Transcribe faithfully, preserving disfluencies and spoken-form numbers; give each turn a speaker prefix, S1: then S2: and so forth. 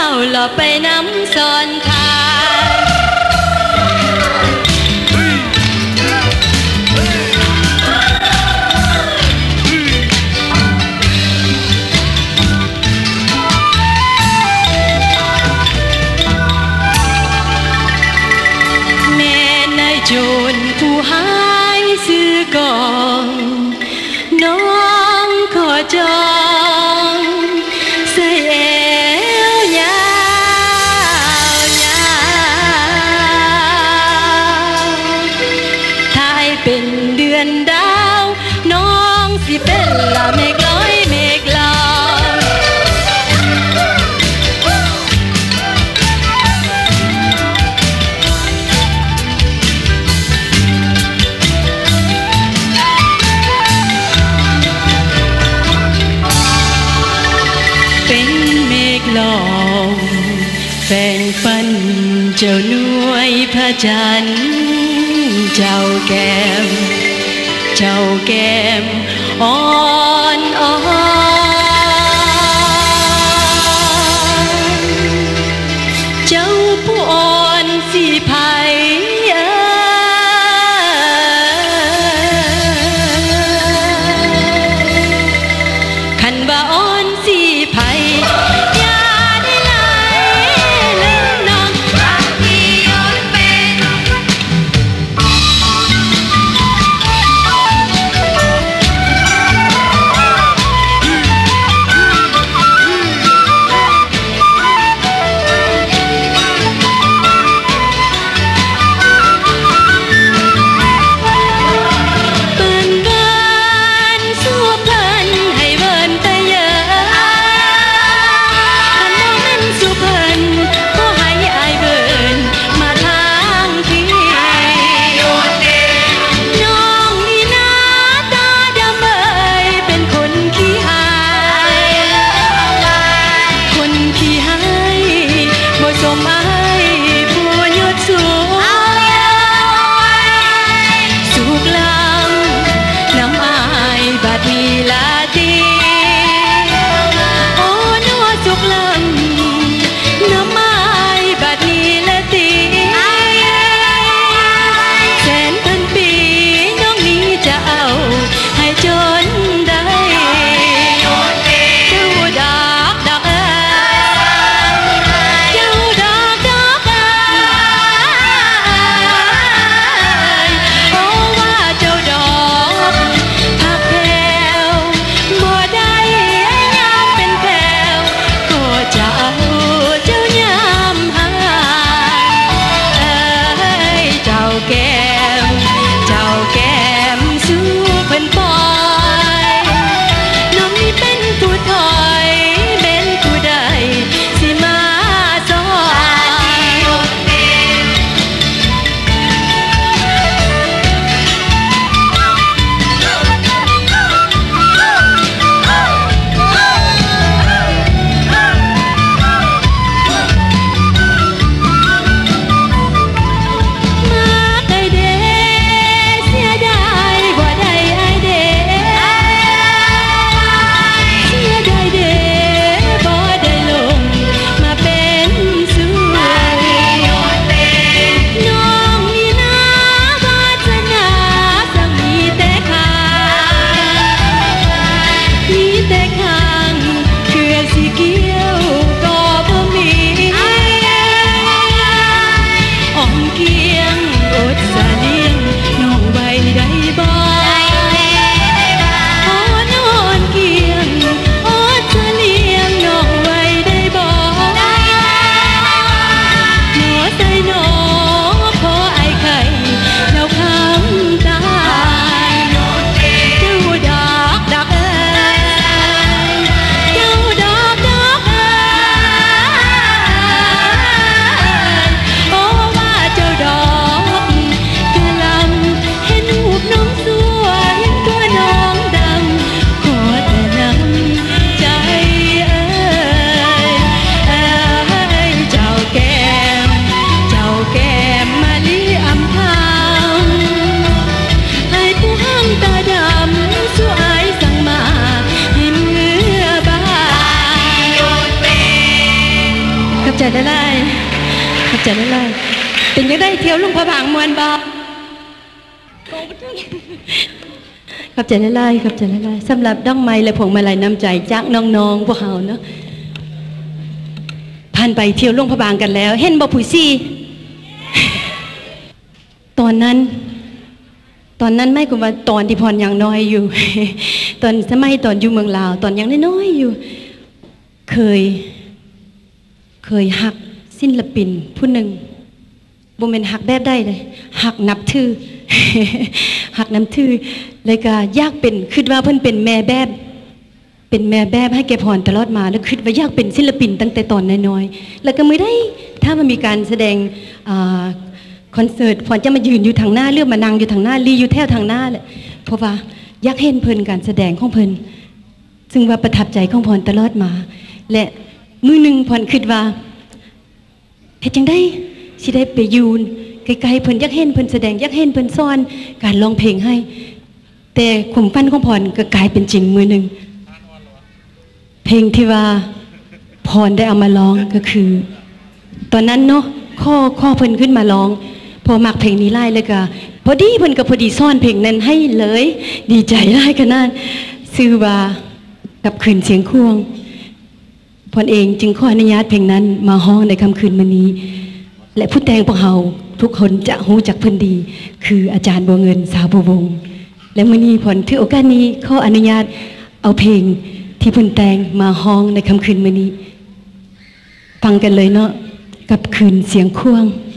S1: าหล่อไปน้ำซ้อนทางแม่นายโจรผู้หายซื้อกองน้องขอจองใส่เอวยาวยาวถ้าให้เป็นเดือนดาวน้องสิเป็นละเมฆลอยเมฆลอยเป็นเมฆลอยแฝงฝันเจ้าหน่วยพระจันทร์เจ้าแก้มเจ้าแก้มอ่อนอ่อนเจ้าผู้อ่อนสิไผคันว่าอ่อนสิไผอย่าได้ไหลลืมน้องรักที่ย้อนเป็นขับใจได้ไล่ขับใจได้ไล่เป็นยังได้เที่ยวลุงพระบางมวนบ่ขับใจได้ไล่ขับใจได้ไล่สำหรับดอกไม้และผงมาลัยน้ำใจจากน้องๆพวกเขาเนาะผ่านไปเที่ยวลุงพระบางกันแล้วเห็นบ่ผู้ซี่ตอนนั้นตอนนั้นไม่กว่าตอนที่พรยังน้อยอยู่ตอนสมัยตอนอยู่เมืองลาวตอนยังน้อยอยู่เคยเคยหักศิลปินผู้หนึ่งบ่แม่นหักแบบได้เลยหักนับถือหักนับถือเลยก็อยากเป็นคิดว่าเพิ่นเป็นแม่แบบเป็นแม่แบบให้แกพรตลอดมาแล้วคิดว่าอยากเป็นศิลปินตั้งแต่ตอนน้อยๆแล้วก็ไม่ได้ถ้ามันมีการแสดงคอนเสิร์ตพรจะมายืนอยู่ทางหน้าเลื่อมมานั่งอยู่ทางหน้าลีอยู่แถวทางหน้าแหละเพราะว่าอยากเห็นเพิ่นการแสดงของเพิ่นซึ่งว่าประทับใจของพรตลอดมาและมือหนึ่งพรคิดว่าเฮ็ดจังได้สิได้ไปยืนไกลๆเพิ่นอยากเห็นเพิ่นแสดงอยากเห็นเพิ่นสอนการร้องเพลงให้แต่ความฝันของพรก็กลายเป็นจริงมือหนึ่งเพลงที่ว่าพรได้เอามาร้องก็คือตอนนั้นเนาะข้อข้อเพิ่นขึ้นมาร้องพอมักเพลงนี้ไล่เลยก็พอดีเพิ่นก็พอดีซ่อนเพลงนั้นให้เลยดีใจไล่ขนาดชื่อว่ากับคืนเสียงควงพรเองจึงขออนุญาตเพลงนั้นมาฮ้องในค่ำคืนมื้อนี้และผู้แต่งพวกเราทุกคนจะรู้จักเพิ่นดีคืออาจารย์บัวเงินสาวบัววงและมื้อนี้พรถือโอกาสนี้ขออนุญาตเอาเพลงที่เพิ่นแต่งมาฮ้องในค่ำคืนมื้อนี้ฟังกันเลยเนาะกับคืนเสียงควง